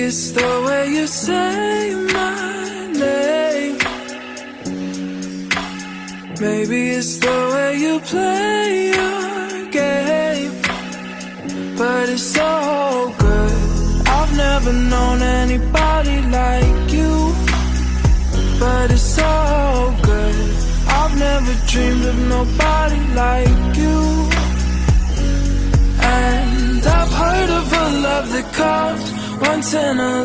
it's the way you say my name. Maybe it's the way you play your game. But it's so good. I've never known anybody like you. But it's so good. I've never dreamed of nobody like you. And I've heard of a love that comes once in a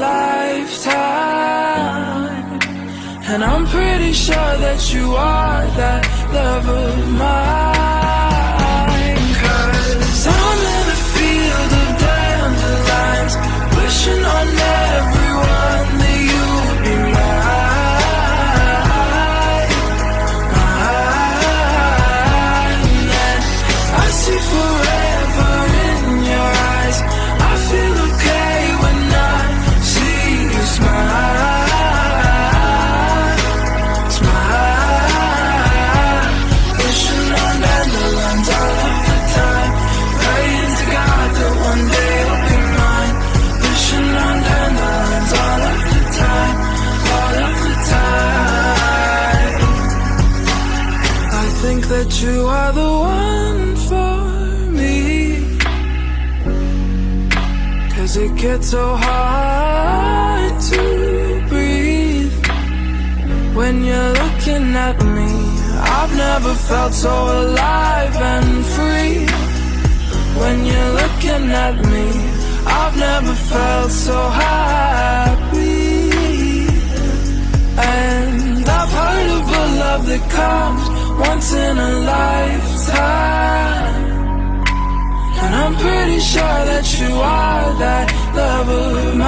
lifetime. And I'm pretty sure that you are that love of mine. 'Cause I'm in a field of dandelions, wishing on everyone that you'd be mine, mine. And I see forever in your eyes. I feel okay when I see you smile, smile. Wishing on dandelions all of the time, praying to God that one day you'll be mine. Wishing on dandelions all of the time, all of the time. I think that you are the one for me, 'cause it gets so hard to breathe when you're looking at me. I've never felt so alive and free. When you're looking at me, I've never felt so happy. And I've heard of a love that comes once in a lifetime. And I'm pretty sure that you are that love of mine.